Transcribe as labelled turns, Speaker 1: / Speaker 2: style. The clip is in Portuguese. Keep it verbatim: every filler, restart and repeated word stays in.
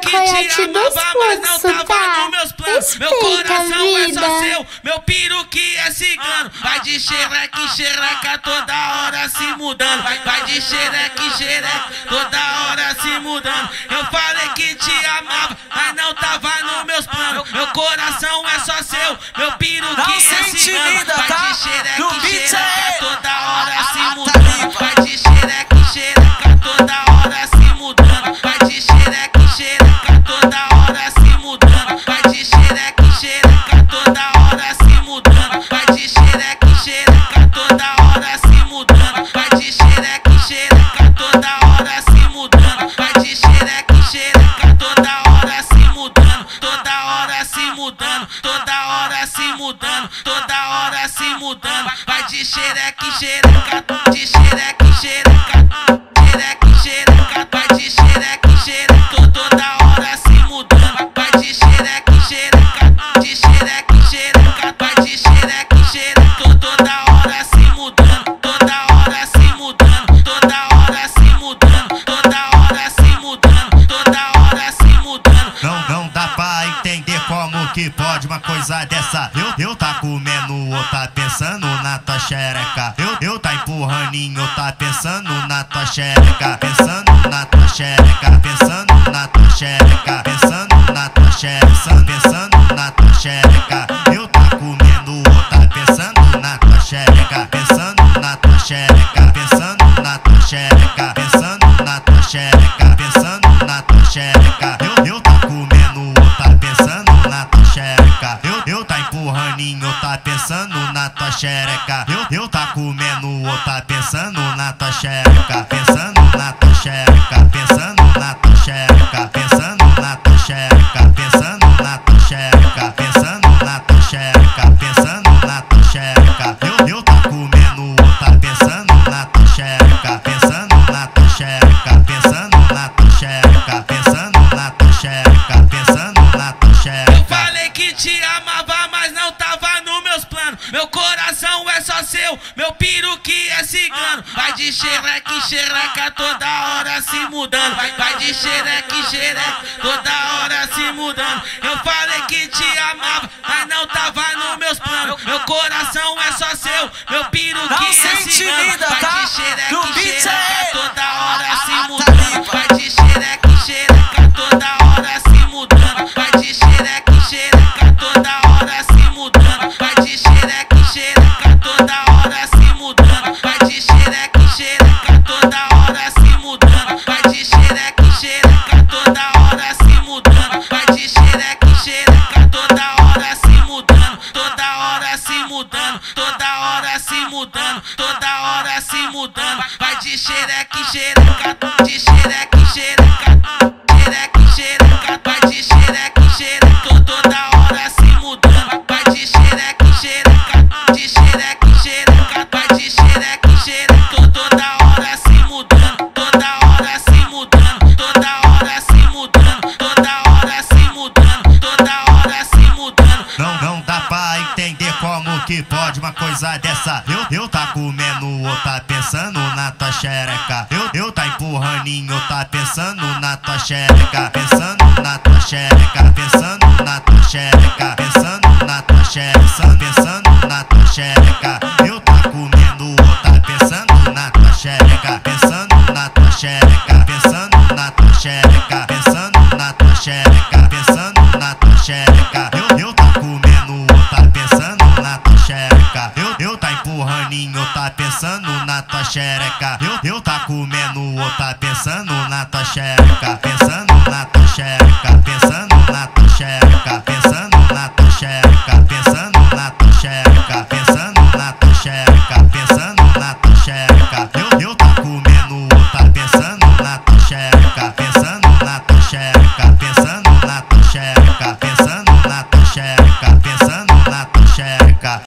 Speaker 1: coiote dos fluxos, tá?
Speaker 2: Meu coração é só seu, meu piro que é cigano. Vai de xereque, xereca toda hora se mudando. Vai de xereque, xereca toda hora se mudando. Eu falei que te amava, mas não tava nos meus planos. Meu coração é só seu, meu piro que é cigano. Vai de xereque, xereca toda hora se mudando. Vai de xereque, xereca toda hora se mudando. Vai de xereque, xereca toda hora se mudando. Vai de xereque, xereca toda hora se mudando. Vai de xereque, xereca toda hora se mudando. Vai de xereque, xereca toda hora se mudando. Vai de xereque, xereca toda hora se mudando. Toda hora se mudando, toda hora se mudando, toda hora se mudando. Vai de xereque, xereca, de xereque, xereca, xereque, xereca. Vai de xereque, xereca, toda hora se mudando. Vai de xereque, xereca, de xereque, xereca. Vai de xereque, xereca, toda hora se mudando, toda hora se mudando, toda hora se mudando, toda hora se mudando, toda hora se mudando.
Speaker 3: Não, não dá pra entender como que pode uma coisa dessa. Eu, eu tá comendo ou tá pensando na tua xereca. Eu, eu tá empurraninho ou tá pensando na tua xereca. Pensando na tua xereca, pensando na tua xereca, pensando na tua xereca, pensando na tua xereca. Eu tá comendo ou tá pensando na tua xereca. Pensando na tua xereca, pensando na tua xereca, pensando na tua xereca, pensando na tua xereca. Eu, eu tá comendo ou tá pensando na tua xereca. Eu, eu tá empurraninho ou tá pensando na tua xereca. Eu, eu tá comendo ou tá pensando na tua xereca. Pensando na tua xereca, pensando na tua xereca, pensando na tua xereca, pensando na tua xereca, pensando na tua xereca, pensando na tua xereca. Eu, eu tá comendo ou tá pensando na tua xereca. Pensando na tua xereca, pensando na tua xereca, pensando na tua xereca, pensando na tua xereca.
Speaker 2: Eu falei que te amava, mas não tava nos meus planos. Meu coração é só seu, meu piro que é cigano. Vai de xereque, xereca toda hora se mudando. Vai de xereque, xereca toda hora se mudando. Eu falei que te amava, mas não tava nos meus planos. Meu coração é só seu, meu piro que é cigano. Vai de xereque, xereca toda hora se mudando. Vai de xereque, xereca toda hora se mudando. Vai de xereque, xereca toda hora se mudando. Vai de xereque, xereca toda hora se mudando. Vai de xereque, xereca toda hora se mudando. Vai de xereque, xereca toda hora se mudando. Vai de xereque, xereca toda hora se mudando. Toda hora se mudando, toda hora se mudando, toda hora se mudando. Vai de xereque, xereca, de xereque, xereca, xereque, xereca. Vai de xereque, xereca, toda hora se mudando. Vai de xereque, xereca, de xereque, xereca. Vai de xereque, xereca, toda hora se mudando, toda hora se mudando, toda hora se mudando, toda hora se mudando, toda hora se mudando.
Speaker 3: Não, não dá pra entender como que pode uma coisa dessa. Eu, eu tá comendo ou tá pensando na tua xereca. Eu, eu tá empurraninho ou tá pensando na tua xereca. Pensando na tua xereca, pensando na tua xereca, pensando na tua xereca, pensando na tua xereca. Eu tá comendo ou tá pensando na tua xereca. Pensando na tua xereca, pensando na tua xereca, pensando na tua xereca, pensando na tua xereca. Eu, eu tá comendo ou tá pensando na tua xereca. Eu, eu tá empurraninho ou tá pensando na tua xereca. Eu, eu tá comendo ou tá pensando na tua xereca. Pensando na tua xereca, pensando na tua xereca, pensando